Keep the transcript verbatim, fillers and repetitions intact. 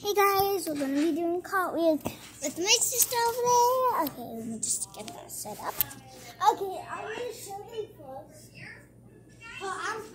Hey guys, we're gonna be doing cartwheels with my sister over there. Okay, let me just get that set up. Okay, I'm gonna show you first. So I'm